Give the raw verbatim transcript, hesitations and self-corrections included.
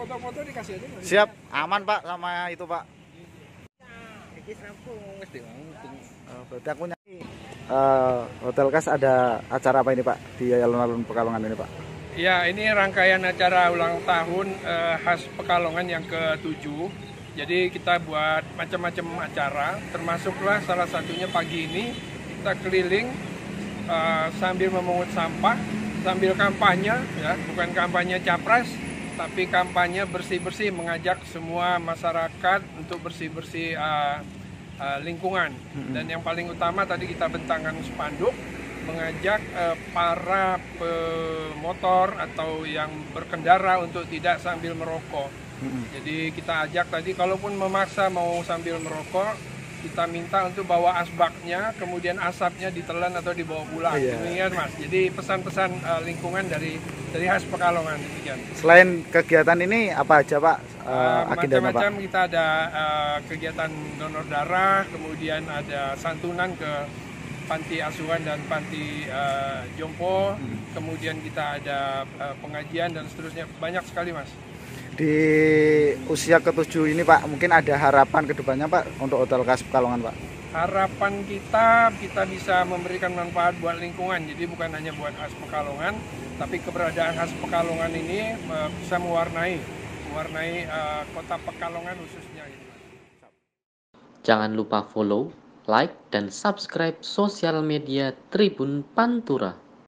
foto-foto dikasih aja. Siap, aman Pak sama itu Pak. Uh, berarti aku nyanyi. Uh, Hotel Kas ada acara apa ini Pak di alun-alun Pekalongan ini Pak? Ya, ini rangkaian acara ulang tahun uh, khas Pekalongan yang ketujuh. Jadi kita buat macam-macam acara, termasuklah salah satunya pagi ini kita keliling uh, sambil memungut sampah, sambil kampanye, ya, bukan kampanye capres, tapi kampanye bersih-bersih, mengajak semua masyarakat untuk bersih-bersih uh, uh, lingkungan. Dan yang paling utama tadi kita bentangkan spanduk, mengajak uh, para pemotor atau yang berkendara untuk tidak sambil merokok. Jadi kita ajak tadi, kalaupun memaksa mau sambil merokok, kita minta untuk bawa asbaknya, kemudian asapnya ditelan atau dibawa pulang. Iya. Demikian Mas. Jadi pesan-pesan uh, lingkungan dari dari khas Pekalongan demikian. Selain kegiatan ini apa aja Pak uh, Uh, agendanya Pak? macam-macam kita ada uh, kegiatan donor darah, kemudian ada santunan ke panti asuhan dan panti uh, jompo, hmm. kemudian kita ada uh, pengajian dan seterusnya, banyak sekali Mas. Di usia ketujuh ini Pak, mungkin ada harapan ke depannya Pak untuk Hotel Kas Pekalongan Pak? Harapan kita, kita bisa memberikan manfaat buat lingkungan, jadi bukan hanya buat khas Pekalongan, tapi keberadaan khas Pekalongan ini uh, bisa mewarnai, mewarnai uh, kota Pekalongan khususnya. Jangan lupa follow, like, dan subscribe sosial media Tribun Pantura.